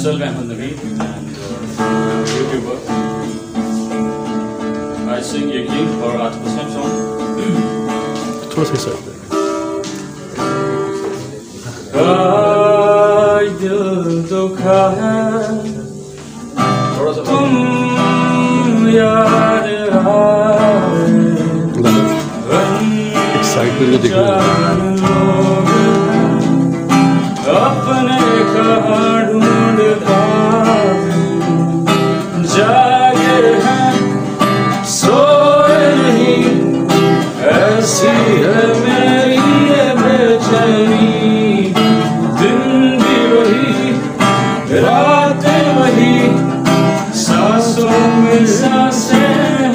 myself Ahmed Naveed and YouTuber. I sing Yakin for Atif Aslam song. थोड़ा सा sir दिल दुखा है तुम याद आए एक्साइटमेंट देखो अपने कहाँ ढूंढ जागे हैं सोए नहीं ऐसी है मेरी ये बेचैनी दिन भी वही रातें वही सांसों में सांसें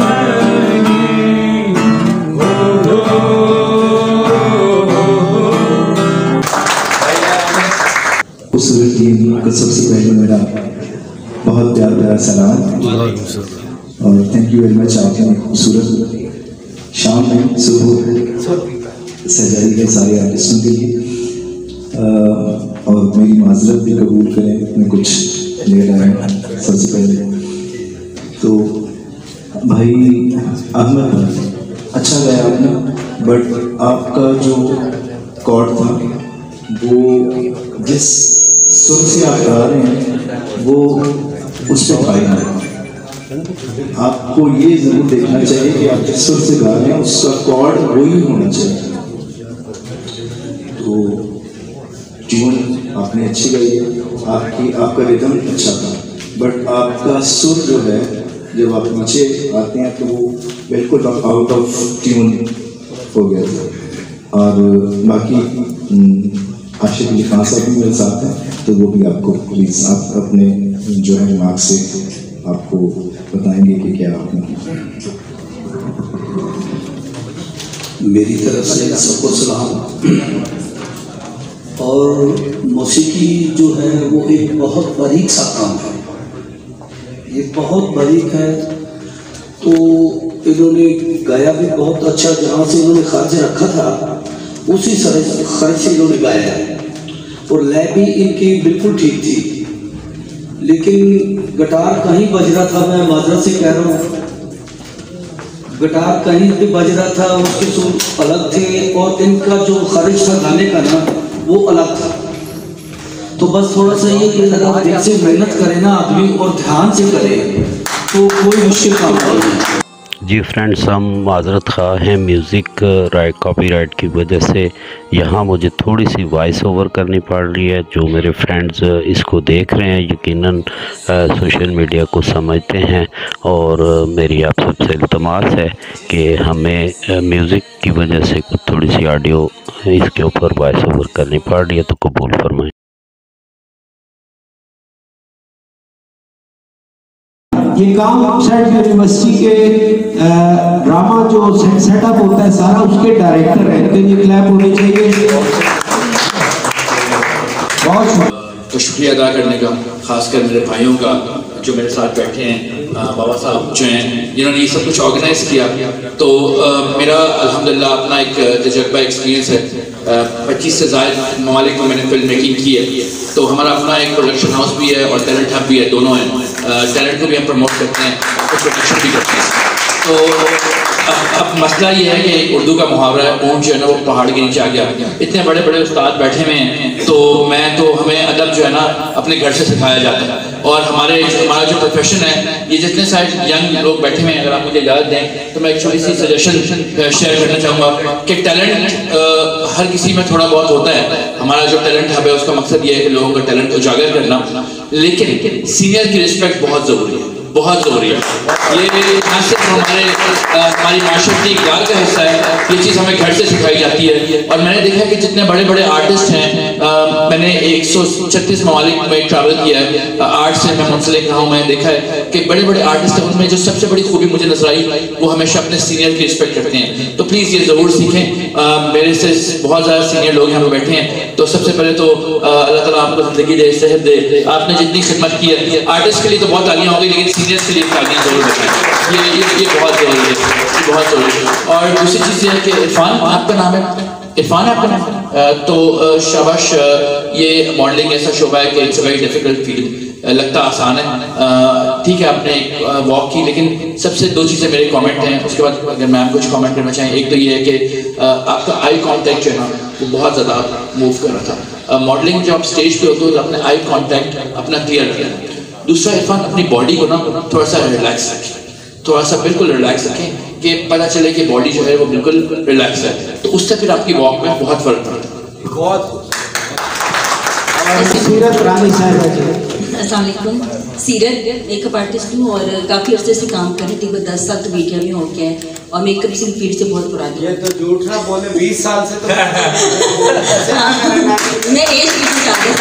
खूबसूरत टीम को सबसे पहले मेरा बहुत प्यारा सलाम और थैंक यू वेरी मच। आपने खूबसूरत शाम में सुबह सजाई है सारे आर्टिस्टों के लिए और मेरी माजरत भी कबूल करें, मैं कुछ ले रहा हूँ सबसे पहले। तो भाई अहमद अच्छा गाया आपने, बट आपका जो कॉर्ड था वो जिस सुर से आप गा रहे हैं वो उस पर भाई है। आपको ये जरूर देखना चाहिए कि आप जिस सुर से गा रहे हैं उसका कॉर्ड वही होना चाहिए। तो ट्यून आपने अच्छी गाई है, आपका रिदम अच्छा था, बट आपका सुर जो है जब आप नीचे आते हैं तो वो बिल्कुल आउट ऑफ ट्यून हो गया था। और बाकी आशिक अली खान साहब भी मेरे साथ हैं, तो वो भी आपको प्लीज़ आप अपने जो है दिमाग से आपको बताएंगे कि क्या आपने किया। मेरी तरफ से सबको सलाम। और मौसीकी जो है वो एक बहुत बारीक सा काम है, ये बहुत बारीक है। तो इन्होंने गाया भी बहुत अच्छा, जहाँ से इन्होंने खर्च रखा था उसी खर्च से इन्होंने गाया है और लय भी इनकी बिल्कुल ठीक थी, लेकिन गिटार कहीं बज रहा था, मैं माजरत से कह रहा हूँ, गिटार कहीं पे बज रहा था, उसके सुर अलग थे और इनका जो खर्च था गाने का ना वो अलग था। तो बस थोड़ा सा ये कि अगर दिल से मेहनत करे ना आदमी और ध्यान से करे तो कोई मुश्किल काम नहीं है। जी फ्रेंड्स, हम माजरत खा हैं म्यूज़िक कॉपीराइट की वजह से यहाँ मुझे थोड़ी सी वॉइस ओवर करनी पड़ रही है। जो मेरे फ्रेंड्स इसको देख रहे हैं यकीनन सोशल मीडिया को समझते हैं और मेरी आप सबसे इल्तमास है कि हमें म्यूज़िक की वजह से थोड़ी सी ऑडियो इसके ऊपर वॉइस ओवर करनी पड़ रही है, तो कबूल फरमाएं। ये काम शायद यूनिवर्सिटी के ड्रामा जो सेटअप होता है सारा उसके डायरेक्टर है, इनके लिए क्लैप होनी चाहिए। बहुत तो शुक्रिया अदा करने का, खासकर मेरे भाइयों का जो मेरे साथ बैठे हैं, बाबा साहब जो हैं जिन्होंने ये सब कुछ ऑर्गेनाइज किया। तो मेरा अल्हम्दुलिल्लाह अपना एक तजर्बा एक्सपीरियंस है, 25 से ज़ायद ममालिक में मैंने फिल्म मेकिंग की है। तो हमारा अपना एक प्रोडक्शन हाउस भी है और टैलेंट हब भी है, दोनों हैं। टैलेंट को भी हम प्रमोट करते हैं और प्रोडक्शन भी करते हैं। तो अब मसला ये है कि उर्दू का मुहावरा है, ऊँट जो है ना वो पहाड़ के नीचे आ गया। इतने बड़े बड़े उस्ताद बैठे हुए हैं, तो हमें अदब जो है ना अपने घर से सिखाया जाता है। और हमारा जो प्रोफेशन है, ये जितने सारे यंग लोग बैठे हुए हैं, अगर आप मुझे इजाज़त दें तो मैं एक छोटी सी सजेशन शेयर करना चाहूँगा कि टैलेंट हर किसी में थोड़ा बहुत होता है। हमारा जो टैलेंट हब है उसका मकसद ये है कि लोगों का टैलेंट उजागर करना, लेकिन सीनियर की रिस्पेक्ट बहुत ज़रूरी है, बहुत ज़रूरी है। ये न सिर्फ हमारी माशरती इक़दार का हिस्सा है, ये चीज़ हमें घर से सिखाई जाती है। और मैंने देखा कि जितने बड़े बड़े आर्टिस्ट हैं, मैंने 136 ममालिक में ट्रैवल किया है, आर्ट से मैं मुंसलिक रहा हूँ। मैंने देखा है कि बड़े बड़े आर्टिस्ट हैं, उनमें जो सबसे बड़ी खूबी मुझे नजर आई वो हमेशा अपने सीनियर की रिस्पेक्ट करते हैं। तो प्लीज़ ये ज़रूर सीखें। मेरे से बहुत ज़्यादा सीनियर लोग यहाँ पे बैठे हैं, तो सबसे पहले तो अल्लाह ताला आपको ज़िंदगी दे, सेहत दे। आपने जितनी खिदमत की है, आर्टिस्ट के लिए तो बहुत तालियां होंगी, लेकिन सीनियर्स के लिए तालियां जरूर बताएं। ये बहुत ज़रूरी है, ये बहुत ज़रूरी है। और दूसरी चीज़ ये है कि इरफान आपका नाम है, इरफान आपका नाम तो शाबाश। ये मॉडलिंग ऐसा शोबा है कि it's a very difficult field. लगता आसान है। ठीक है, आपने एक वॉक की, लेकिन सबसे 2 चीज़ें मेरे कमेंट हैं, उसके बाद अगर मैम कुछ कमेंट करना चाहें। एक तो ये है कि आपका आई कांटेक्ट जो है ना वो बहुत ज़्यादा मूव कर रहा था। मॉडलिंग जब आप स्टेज पे होते हो तो अपने आई कांटेक्ट अपना क्लियर रखें। दूसरा, इरफान अपनी बॉडी को ना थोड़ा सा रिलैक्स रखें, थोड़ा सा बिल्कुल रिलैक्स रखें कि पता चले कि बॉडी जो है वो बिल्कुल रिलैक्स है, तो उससे फिर आपकी वॉक में बहुत फर्क पड़ता है। बहुत सीरत रानी साहिबा जी। अस्सलाम वालेकुम। सीरत मेकअप आर्टिस्ट हूँ और काफ़ी अर्से से काम कर रही थी, 10 साल तो मीडिया में हो गया है और मेकअप की फील्ड से बहुत पुरानी। ये तो झूठ ना बोले, 20 साल से तो मैं एज की 40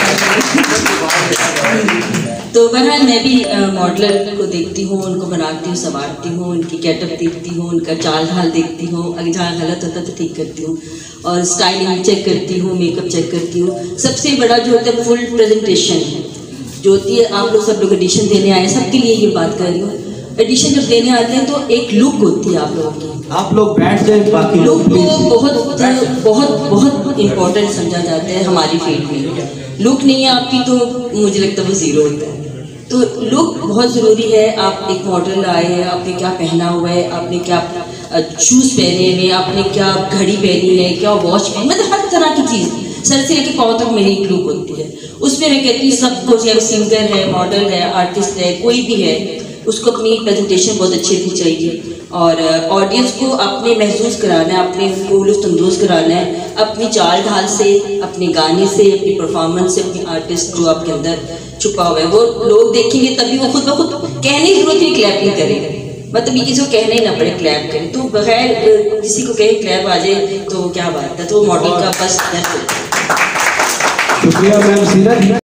साल तो बहरहाल मैं भी मॉडलर को देखती हूँ, उनको बनाती हूँ, संवारती हूँ, उनकी गेटअप देखती हूँ, उनका चाल ढाल देखती हूँ, अगर जहाँ गलत होता तो ठीक करती हूँ और स्टाइलिंग चेक करती हूँ, मेकअप चेक करती हूँ। सबसे बड़ा जो होता है फुल प्रेजेंटेशन जो होती है। आप लोग सब लोग एडिशन देने आए, सबके लिए ये बात कर रही हूँ। एडिशन जब देने आते हैं तो एक लुक होती है आप लोगों की। आप लोग बैठ जाए, बाकी लुक को बहुत बहुत बहुत इम्पोर्टेंट समझा जाता है हमारी फील्ड में। लुक नहीं है आपकी तो मुझे लगता है वो ज़ीरो होता है। तो लुक बहुत ज़रूरी है। आप एक मॉडल आए हैं, आपने क्या पहना हुआ है, आपने क्या शूज़ पहने हैं, आपने क्या घड़ी पहनी है, क्या वॉच पहनी, मतलब हर तरह की चीज़ सर से लेकर पाँव तक मेरी एक लुक होती है। उसमें मैं कहती हूँ सबको, चाहे सिंगर है, मॉडल है, आर्टिस्ट है, कोई भी है, उसको अपनी प्रेजेंटेशन बहुत अच्छी होनी चाहिए और ऑडियंस को अपने महसूस कराना है, अपने को लुत्फ़अंदोज़ कराना है अपनी चाल ढाल से, अपने गाने से, अपनी परफॉर्मेंस से, अपनी आर्टिस्ट जो आपके अंदर छुपा हुआ है वो लोग देखेंगे, तभी वो खुद ब खुद कहने की जरूरत नहीं, क्लैप नहीं करेंगे। मतलब ये किसी को कहना ही ना पड़े क्लैप करें, तो बगैर किसी को कहे क्लैप आ जाए तो क्या बात है, तो मॉडल का बस। शुक्रिया मैम सीरत।